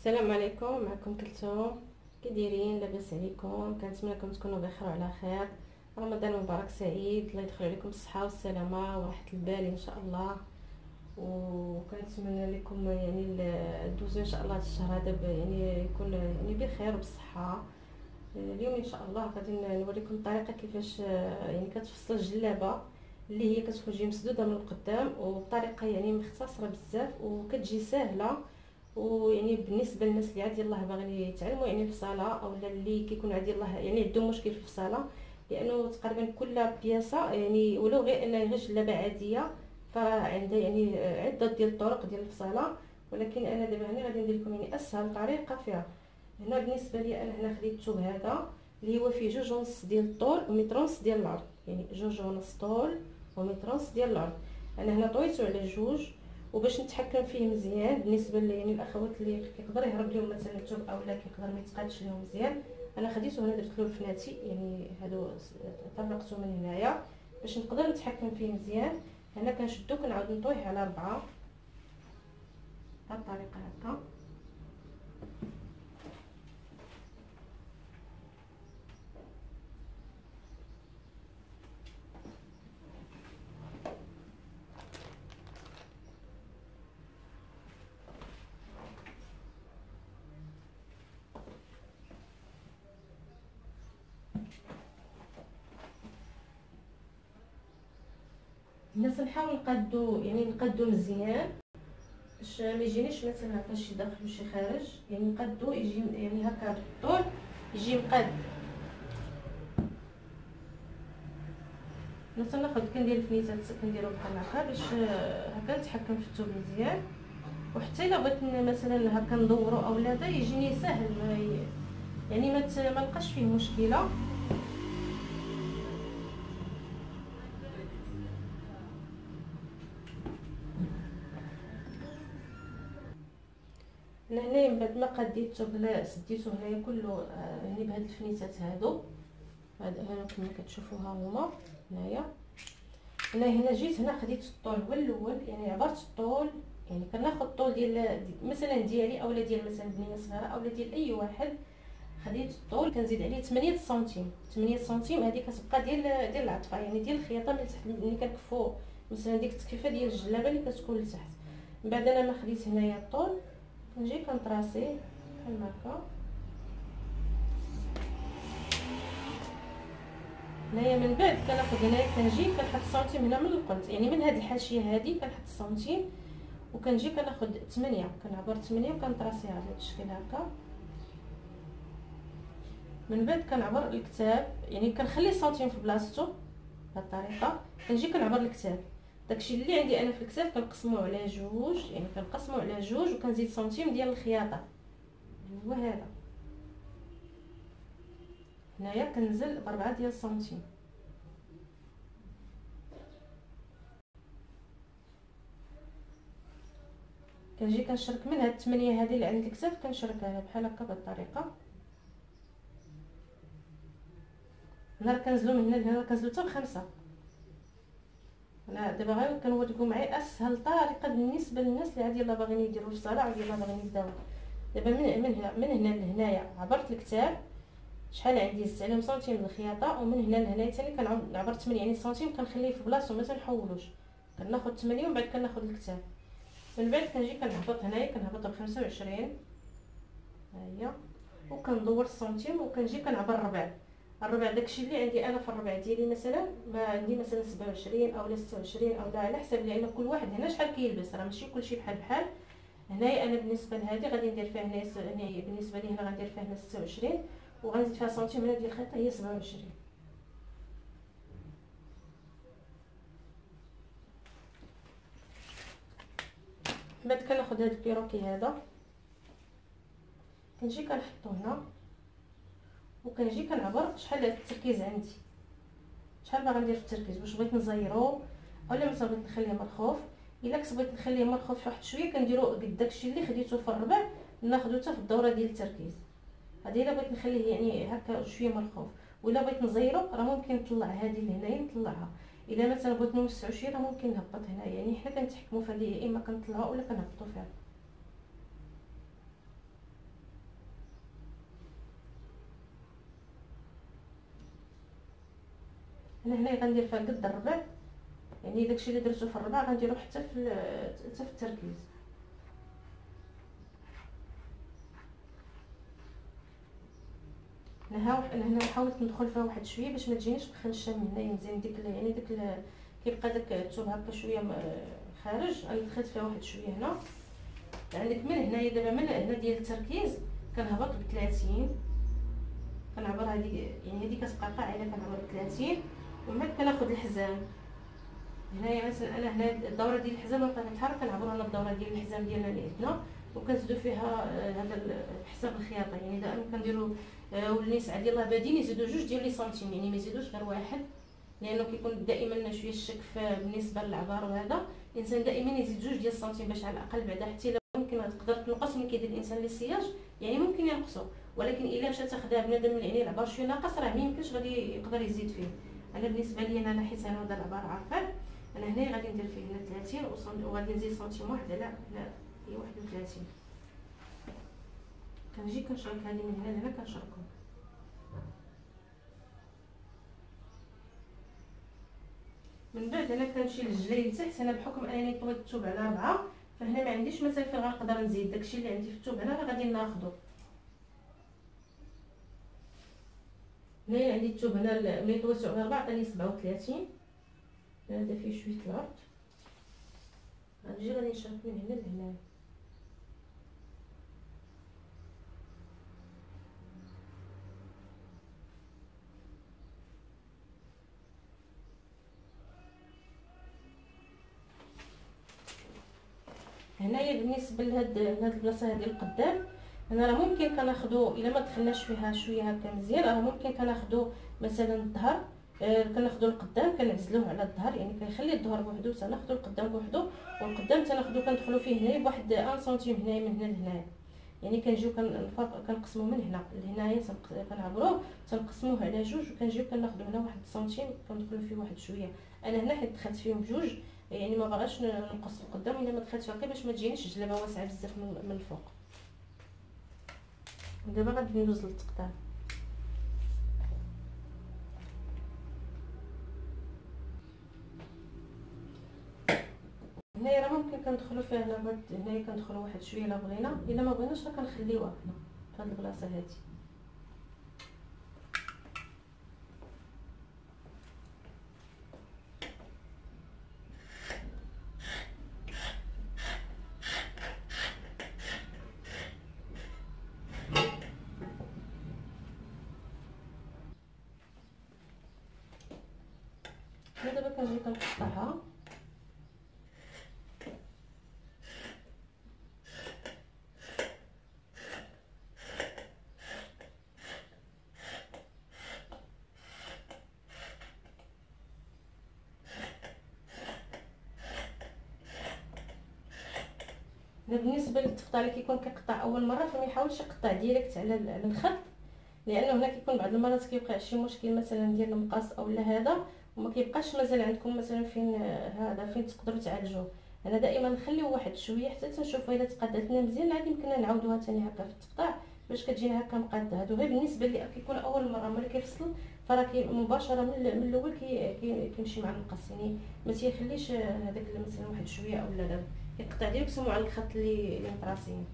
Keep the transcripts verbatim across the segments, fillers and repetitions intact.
السلام عليكم. معكم كلثوم. كي دايرين؟ لاباس عليكم؟ كنتمنى لكم تكونوا بخير وعلى خير. رمضان مبارك سعيد، الله يدخل عليكم بالصحه والسلامه وراحه البال ان شاء الله. وكنتمنى لكم يعني دوزو ان شاء الله هذا الشهر هذا يعني يكون يعني بخير وبالصحه. اليوم ان شاء الله غادي نوريكم الطريقه كيفاش يعني كتفصل الجلابه اللي هي كتخرج مسدوده من القدام، وبطريقه يعني مختصره بزاف وكتجي سهله. ويعني بالنسبه للناس اللي عادي الله باغيين يتعلموا يعني الفصاله، او اللي كيكون عادي الله يعني عندهم مشكل في الفصاله، لانه تقريبا كل بياسه يعني ولو غير انها غير جلابه عاديه فعندها يعني عده ديال الطرق ديال الفصاله. ولكن انا دابا هنا غادي ندير لكم يعني اسهل طريقه فيها. هنا بالنسبه لي انا هنا خديت الثوب هذا اللي هو فيه جوج ونص ديال الطول ومتر ونص ديال العرض، يعني جوج ونص طول ومتر ونص ديال العرض. انا هنا طويته على جوج، وباش نتحكم فيه مزيان بالنسبه لي يعني الاخوات اللي كيقدر يهرب لهم مثلا الثوب اولا كيقدر ما يتقادش لهم مزيان، انا خديته هنا درت له الفناتي يعني هادو طرقته من هنايا باش نقدر نتحكم فيه مزيان. هنا كنشدو كنعاود نطويه على ربعة بهاد الطريقه هكا. الناس نحاول نقادو يعني نقادو مزيان باش ما يجينيش مثلا هكا شي داخل وشي خارج، يعني نقادو يجي يعني هكا بالطول يجي مقاد. مثلا ناخذ كندير الفنيتات كنديرو بحال هكا باش هكا نتحكم في الثوب مزيان. وحتى الا بغيت مثلا هكا ندورو او لا يجيني سهل، ما ي... يعني ما ما نلقاش فيه مشكله. انا هنايا من بعد ما قديت الثوب هنا سديتو هنايا كله يعني بهاد الفنيتات هادو هذا هنا كما كتشوفوها هما هنايا. انا هنا جيت هنا خديت الطول هو الاول، يعني عبرت الطول، يعني كناخذ الطول ديال مثلا ديالي اولا ديال مثلا بنيه صغيره اولا ديال اي واحد. خديت الطول كنزيد عليه ثمانية سنتيم، ثمانية سنتيم هذه كتبقى ديال ديال العطفه يعني ديال الخياطه من تحت ملي كنكفو مثلا ديك التكفيفه ديال الجلابه اللي كتكون لتحت. من بعد انا ما خديت هنايا الطول كنجي كنطراسيه بحال هكا. هنايا من بعد كناخذ هنايا كنجي كنحط السنتيم هنا من القنت، يعني من هاد الحاشيه هذه كنحط السنتيم وكنجي كناخذ ثمانية، كنعبر ثمانية وكنطراسيها على هذا الشكل هكا. من بعد كنعبر الكتاب، يعني كنخلي السنتيم في بلاصتو بهذه الطريقه. كنجي كنعبر الكتاب، داكشي اللي عندي انا في الكتاب كنقسمو على جوج، يعني كنقسمو على جوج وكنزيد سنتيم ديال الخياطه هو هذا. هنايا كنزل بربعة ديال السنتيم. كنجي كنشرك من هاد الثمانية هذه اللي عند الكتاب كنشركها بحال هكا بهذه الطريقه. هنا كنزلو من هنا لهنا كنزلو حتى بخمسة. انا دابا غير كنوريكم معايا اسهل طريقه بالنسبه للناس اللي عادي يلاه باغيين يديروا الصلاه عادي يلاه باغيين يبداو. دابا من من هنا من هنا لهنايا عبرت الكتاب شحال عندي زدت عليهم سنتيم من الخياطه، ومن هنا لهنايا ثاني كنعبر ثمانية يعني سنتيم كنخليه في بلاصتو ما تنحولوش. كناخذ ثمانية ومن بعد كناخذ الكتاب. من بعد كنجي كنهبط هنايا كنهبط ب خمسة وعشرين ها هي، وكندور السنتيم وكنجي كنعبر الربع. الربع داكشي اللي عندي انا في الربع ديالي مثلا ما عندي مثلا سبعة وعشرين اولا ستة وعشرين او لا على حسب، لان كل واحد هنا شحال كيلبس راه ماشي كلشي بحال بحال. هنايا انا بالنسبه لهذه غادي ندير فيها هنايا بالنسبه لي هنا غندير فيها هنا ستة وعشرين وغنزيد فيها سنتيم هنا ديال الخيط هي سبعة وعشرين. بعد كناخذ هذا البيروكي هذا كنجي كنحطو هنا وكنجي كنعبر شحال التركيز عندي، شحال باغا ندير في التركيز، واش بغيت نزيرو اولا مثلا بغيت نخليه مرخوف. الا كنت بغيت نخليه مرخوف واحد شويه كنديرو قد داكشي اللي خديته في الربع ناخذو حتى في الدوره ديال التركيز هذه. الا بغيت نخليه يعني هكا شويه مرخوف، ولا بغيت نزيرو راه ممكن نطلع هذه لهنايا نطلعها. الا مثلا بغيت نوسعو شويه راه ممكن نهبط هنايا، يعني حنا كنتحكموا في هذه يا اما كنطلعوها ولا كنهبطوا فيها. انا هنا غندير فيها قد الربع، يعني داكشي اللي درتو في الربع غنديرو حتى في حتى في التركيز. انا ها انا هنا حاولت ندخل فيها واحد شويه باش ما تجينيش مخنشه من هنايا مزيان، ديك يعني ديك كيبقى داك الثوب هكا شويه خارج. انا دخلت فيها واحد شويه هنا. عندك من هنايا دابا من هنا ديال التركيز كنهبط ب ثلاثين، كنعبر هذه يعني هذه كتبقى قاعده كنعبر ب ثلاثين، ومن بعد كناخذ الحزام. هنايا مثلا انا هنا الدوره ديال الحزام بقيت نتحرك كنعبر انا الدوره ديال الحزام ديالنا اللي عندنا، وكنزيدو فيها هذا حساب الخياطه. يعني دائما كنديروا والنساء ديال بادين يزيدوا جوج ديال لي سنتيم، يعني ما يزيدوش غير واحد، لانه كيكون دائما شويه الشك بالنسبه للعبار. وهذا الانسان دائما يزيد جوج ديال السنتيم باش على الاقل بعدا حتى الا ممكن تقدر تنقص من كيدير الانسان للسياج، يعني ممكن ينقصوا، ولكن الا مشات تاخذها بنادم يعني العبار شويه ناقص راه ما يمكنش غادي يقدر يزيد فيه. انا بالنسبه لي انا حيت انا هذا العبار عارفاه، انا هنا غادي ندير فيه هنا ثلاثين وغادي نزيد سنتيم واحد على هنا هي واحد وثلاثين. كنجي كنشرك هذه من هنا لهنا كنشركهم. من بعد انا كنمشي للجلاي لتحت. انا بحكم انني طويت الثوب على ربعة، فهنا ما عنديش مثلا فين غنقدر نزيد داكشي اللي عندي في الثوب هنا راه غادي ناخذو. هنايا عندي الثوب هنا ملي طويتو على ربعة عطاني سبعة وثلاثين، هذا فيه شويه العرض. غنجي غادي نشرك من هنا لهنا. هنايا بالنسبه لهاد لهاد البلاصه هذه القدام، انا راه ممكن كناخذو الا ما دخلناش فيها شويه هكا مزيان، راه ممكن كناخذو مثلا الظهر، آه كناخذو القدام كنعزلوه على الظهر، يعني كنخلي الظهر بوحدو تناخذو القدام بوحدو، والقدام تناخذو كندخلو فيه هنايا بواحد واحد سنتيم هنايا من هنا لهنايا. يعني كنجيو كنفرق كنقسمو من هنا لهنايا كنعبروه تنقسموه على جوج، وكنجيو كناخذو هنا واحد سنتيم كندخلو فيه واحد شويه. انا هنا حيت دخلت فيهم بجوج يعني ما بغاش نقص القدام، الا ما دخلت هكا باش ما تجينيش جلابه واسعه بزاف من الفوق. دابا غادي ندوز للتقطيع. هنايا راه ممكن كندخلوا فيها هنا هنايا كندخلوا واحد شويه الا بغينا، الا ما بغيناش راه كنخليوها هنا في هاد البلاصه هادي. دابا كنجي كنقطعها. بالنسبه للتقطيع اللي كيكون كيقطع اول مره فما يحاولش يقطع ديريكت على الخط، لانه هنا كيكون بعض المرات كيوقع شي مشكل مثلا ديال المقص او لا هذا، وما كيبقاش مازال عندكم مثلا فين هذا فين تقدروا تعالجوه. انا دائما نخليو واحد شويه حتى تنشوفوا الا تقادت لنا مزيان عاد يمكننا نعاودوها ثاني هكا في التقطاع باش كتجينا هكا مقاده. هادو غير بالنسبه اللي كيكون اول مره ملي كيفصل فراه كي مباشره من الاول كي كيمشي مع المقص، يعني ما تيخليش هذاك مثلا واحد شويه او لا لا كيقطع ديريكت سمو على الخط اللي اللي مطراسين.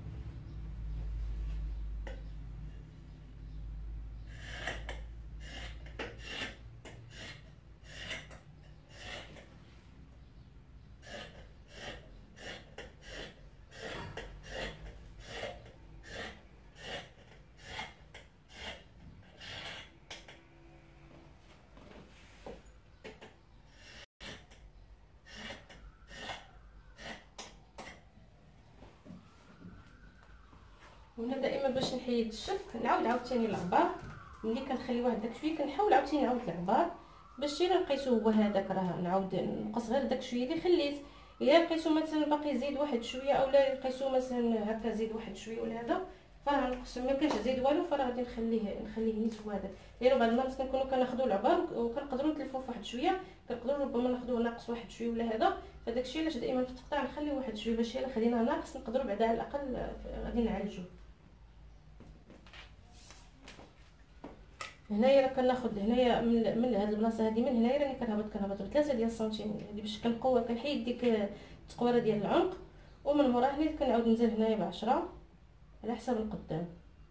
هنا دائما باش نحيد الشف نعاود عاوتاني العبار، ملي كنخليوه هداك شويه كنحاول عاوتاني نعاود العبار باش الا لقيتو هو هذاك راه نعاود نقص غير داك شويه اللي خليت. الا لقيتو مثلا باقي زيد واحد شويه اولا لقيتو مثلا هكا زيد واحد شويه ولا هذا فراه نقص، ما كانش زيد والو فراه غادي نخليه نخليه نيت هو هذاك، لانه بعض المرات كنكونوا كناخذوا العبار وكنقدروا نتلفوا فواحد شويه، كنقدروا ربما ناخذوه ناقص واحد شويه ولا هذا. فداك الشيء علاش دائما في التقطيع نخليو واحد شويه باش الا خليناه ناقص نقدروا بعدا على الاقل غادي نعالجوه. هنايا راه كناخد هنايا من من هاد البلاصه هادي، من هنايا راني كنهبط كنهبط بثلاثه ديال السنتيم هادي باش كنقوى كنحيد ديك التقويره ديال العنق، ومن مورا هنا كنعاود نزيد هنايا بعشرة على حسب القدام.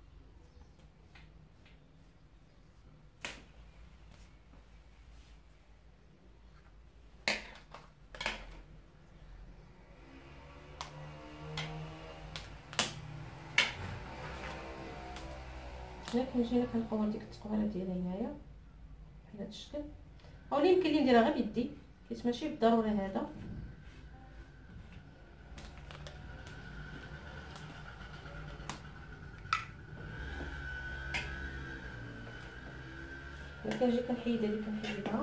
هنا كنجي هنا كنقوى ديك التقويره ديالي هنايا بحال هاد الشكل، اولا يمكن لي نديرها غير بيدي حيت ماشي بالضروري هذا. هنا كنجي كنحيد هذه كنحيدها،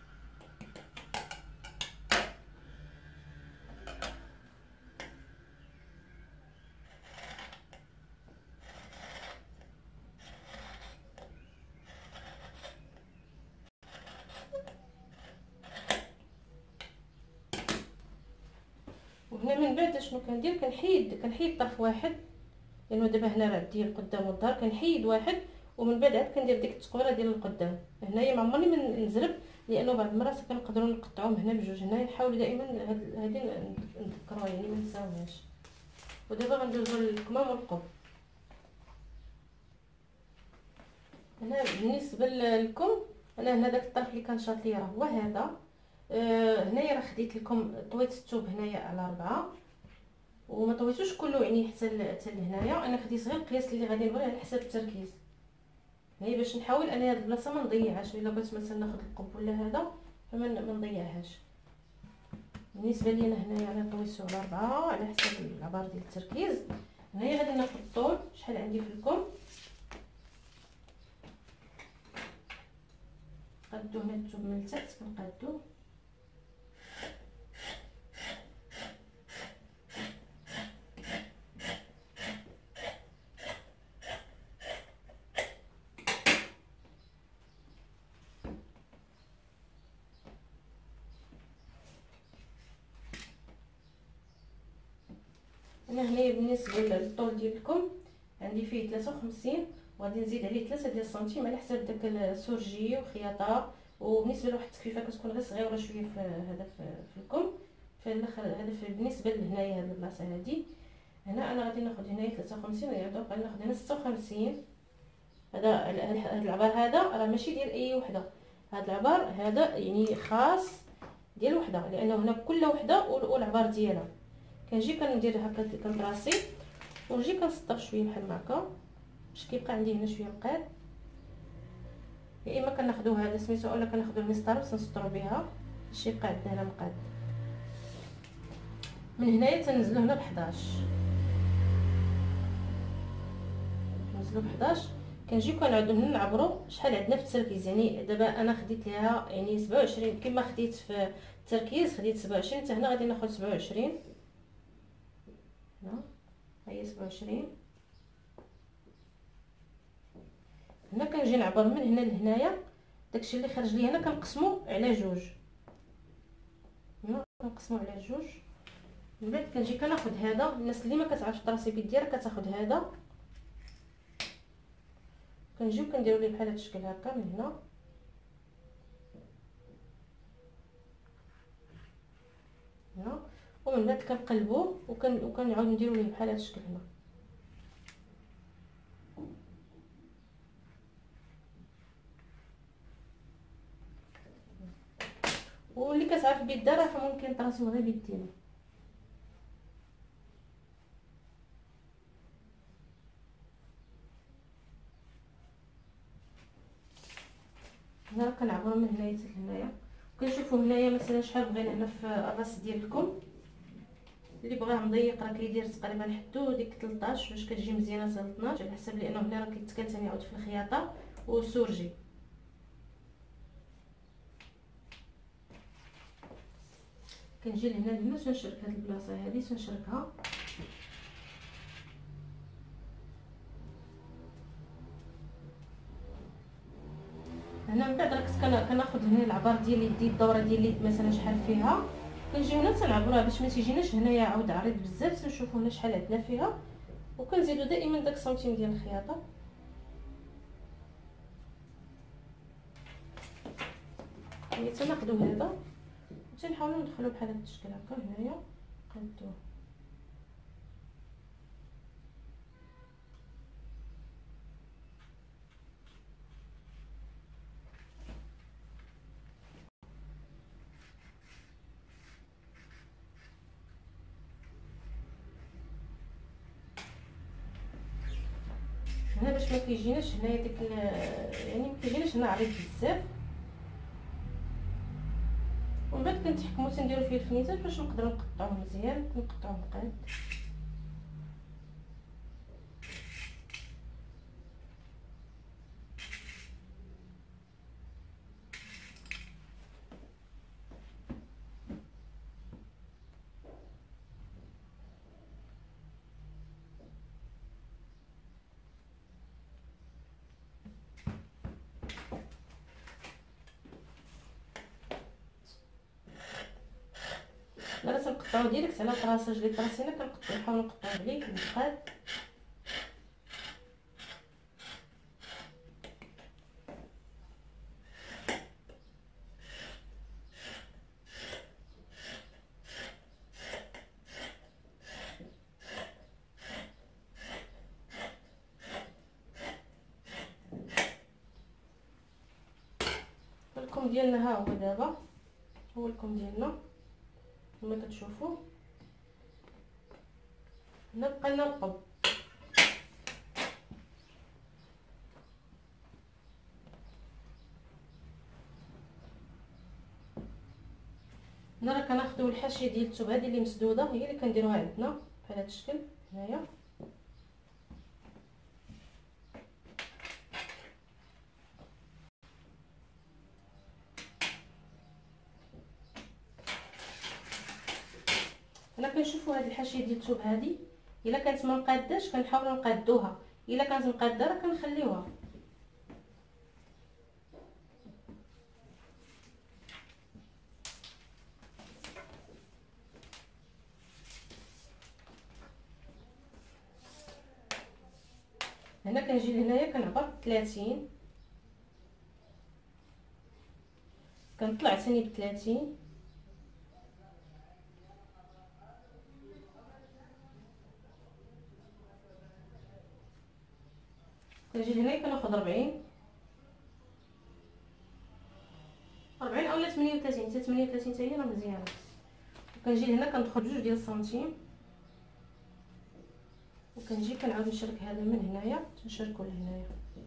وهنا من بعد شنو كندير كنحيد كنحيد طرف واحد، لانه دابا هنا راه عندي القدام والظهر، كنحيد واحد ومن بعد عاد كندير ديك التقويره ديال القدام. هنايا ما عمرني من نزرب، لانه بعض المرات كنقدروا نقطعوهم هنا بجوج. هنايا نحاول دائما هذه نذكروها يعني ما نساوهاش. ودابا غندوزو للكمام والقب. هنا بالنسبه للكم، انا هنا داك الطرف اللي كان شاط ليا راه هو هذا. آه هنايا راه خديت لكم طويت الثوب هنايا على أربعة، وما طويتوش كله يعني حتى حتى لهنايا. انا خديت غير القياس اللي غادي نوريه على حسب التركيز، هي باش نحاول انا هاد البلاصه ما نضيعهاش. الا بغيت مثلا ناخذ القب ولا هذا فما ما نضيعهاش. بالنسبه لي انا هنايا انا طويتو على أربعة على حسب العبار ديال التركيز. هنايا غادي ناخذ الطول شحال عندي في الكم، قادو هنا الثوب من التحت كنقادو. انا هنايا بالنسبه للطول ديالكم عندي فيه ثلاثة وخمسين، وغادي نزيد عليه ثلاثة ديال السنتيم على حساب داك السورجي وخياطه. وبالنسبه لواحد التكفيفه كتكون غير صغيره شويه في هذا في الكم في الاخر. هذا بالنسبه لهنايا هاد البلاصه هادي. هنا انا غادي ناخذ هنايا ثلاثة وخمسين، يعني غادي ناخذ هنا ستة وخمسين. هذا هذا العبار هذا راه ماشي ديال اي وحده، هذا العبار هذا يعني خاص ديال وحده، لانه هنا كل وحده والعبار ديالها. كنجي كندير هكا كنطراسي ونجي كنسطر شويه بحال هكا باش كيبقى عندي هنا شويه مقاد. يا اما كناخذوا هذا سميتو اولا كناخذوا المسطره باش نسطروا بها باش يبقى عندنا هنا مقاد. من هنايا تنزلوا هنا ب حداش، نزلوا ب حداش. كنجيو كنعاودوا هنا نعبروا شحال عندنا في التركيز. يعني دابا انا خديت ليها يعني سبعة وعشرين كما خديت في التركيز، خديت سبعة وعشرين حتى هنا غادي ناخذ سبعة وعشرين. هنا هي سبعة وعشرين. هنا كنجي نعبر من هنا لهنايا، داكشي اللي خرج لي هنا كنقسمو على جوج. هنا كنقسمو على جوج. من بعد كنجي كناخذ هذا. الناس اللي ما كتعرفش طراسي بيدي راه كتاخذ هذا، كنجيو كنديروا ليه بحال هذا الشكل هكا من هنا. هنا ومن بعد كنقلبوه وكن وكنعاود نديروا ليه بحال هذا الشكل هنا. واللي كتعرف بيدها راه ممكن طراسيو غير بيدينا. هنا كنعبروا من هنايا حتى لهنايا. كنشوفوا هنايا مثلا شحال بغينا هنا في الراس ديالكم. اللي بغاه مضيق راه كيدير تقريبا حدو ديك ثلاثطاش باش كتجي مزيانه حتى اثناش على حسب، لانه هنا راه كيتكال ثاني يعود في الخياطه والسورجي. كنجي لهنا هنا تنشرك هاد البلاصه هادي تنشركها. هنا من بعد راه كنت كناخذ هنا العبار ديال يدي الدوره ديال اليد مثلا شحال فيها، كنجي هنا تنعبروها باش ما تيجيناش هنايا عاود عريض بزاف. تنشوفوا هنا شحال عندنا فيها وكنزيدوا دائما داك السنتيم ديال الخياطه. يعني تناخدو هذا وتنحاولوا ندخلو بحال هذا الشكل هكا هنايا نقادوه. هنا باش ما كيجيناش هنايا ديك يعني ما كيجيناش هنا عريض بزاف، ومن بعد كنتحكموا تنديروا فيه الفنيتات باش نقدروا نقطعوه مزيان، كنقطعوه مقاد. لا تنقطعو ديريكت على طراساج لي طراسينا، كنقطعو نحاول نقطعو بليك بالمقاد. الكم ديالنا ها هو دابا، هو الكم ديالنا كما كتشوفوا. هنا بقى لنا القب، هنا راه كناخذوا الحاشيه ديال الثوب هذه اللي مسدوده، هي اللي كنديروها عندنا بحال هذا الشكل هنايا. هنا كنشوفوا هذه الحاشيه ديال الثوب هذه الا كانت ما مقاداش كنحاولوا نقادوها، الا كانت مقاده راه كنخليوها. هنا كنجي لهنايا كنعبر ثلاثين، كنطلع ثاني ب ثلاثين، كنجي لهنايا كناخذ أربعين أربعين اولا ثمانية وثلاثين حتى ثمانية وثلاثين حتى هي راه مزيانه. وكنجي لهنا كندخل بجوج ديال السنتيم، وكنجي كنعاود نشرك هذا من هنايا تنشركو لهنايا.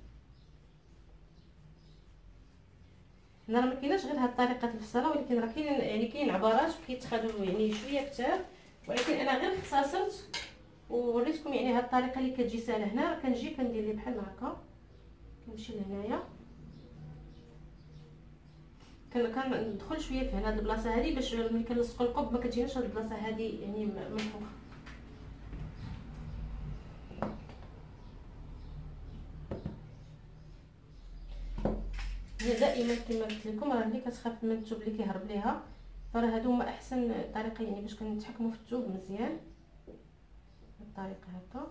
هنا راه ما كايناش غير هاد الطريقه الفصاله، ولكن راه كاين يعني كاين عبارات كيتخادوا يعني شويه كتار، ولكن انا غير اختصرت ووريتكم يعني هاد الطريقه اللي كتجي ساهله. هنا كنجي كندير لي بحال هكا، كنمشي لهنايا كندخل شويه في هاد البلاصه هذه باش ملي كنلصقوا القب ما كتجيناش هاد البلاصه هذه يعني منفوخه. هي دائما كما قلت لكم راه ملي كتخاف من الثوب اللي كيهرب ليها، فراه هادو هما احسن طريقه يعني باش كنتحكموا في الثوب مزيان بالطريقه هكا.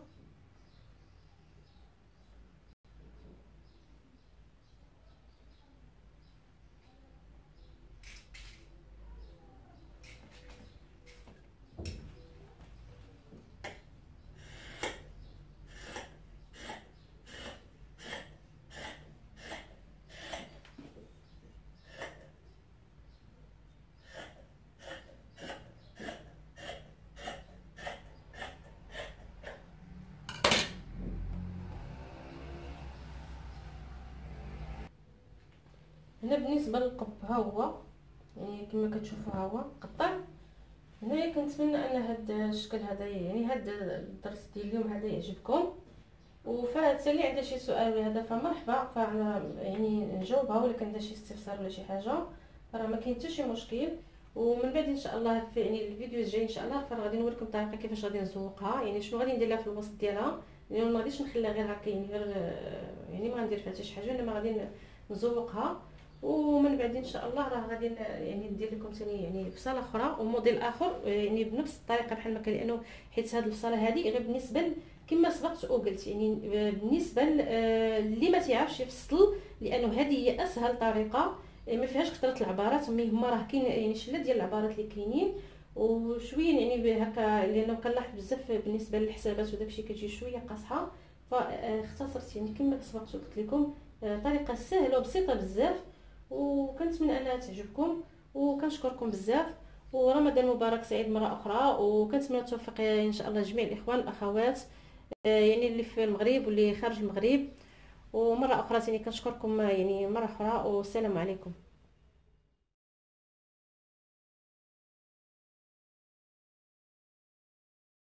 هنا بالنسبه للقب ها هو يعني كما كتشوفوا ها هو قطع. هنايا كنتمنى ان هذا الشكل هذا يعني هذا الدرس ديال اليوم هذا يعجبكم، وفات اللي عنده شي سؤال بهذا فمرحبا، فانا يعني نجاوبها، ولا كان عنده شي استفسار ولا شي حاجه راه ما كاين حتى شي مشكل. ومن بعد ان شاء الله في يعني الفيديو الجاي ان شاء الله فراه غادي نوريكم الطريقه كيفاش غادي نزوقها، يعني شنو غادي ندير لها في الوسط ديالها، يعني ما غاديش نخليها غير هكا يعني غير يعني ما غندير فيها حتى شي حاجه، انما غادي نزوقها. ومن بعد ان شاء الله راه غادي يعني ندير لكم ثاني يعني فصاله اخرى وموديل اخر يعني بنفس الطريقه بحال ما كان، لانه حيت هذه الفصاله هذه غير بالنسبه كما سبقت وقلت يعني بالنسبه اللي ما تيعرفش يفصل، لانه هذه هي اسهل طريقه ما فيهاش كثره العبارات، مي هما راه كاين يعني شله ديال العبارات اللي كاينين وشويه يعني هكا، لانه كنلاحظ بزاف بالنسبه للحسابات وداكشي كتجي شويه قاصحه، فاختصرت يعني كما سبقت قلت لكم طريقه سهله وبسيطه بزاف، وكنتمنى انها تعجبكم وكنشكركم بزاف. ورمضان مبارك سعيد مره اخرى، وكنتمنى التوفيق ان شاء الله جميع الاخوان والاخوات يعني اللي في المغرب واللي خارج المغرب. ومره اخرى ثاني كنشكركم يعني مره اخرى، والسلام عليكم.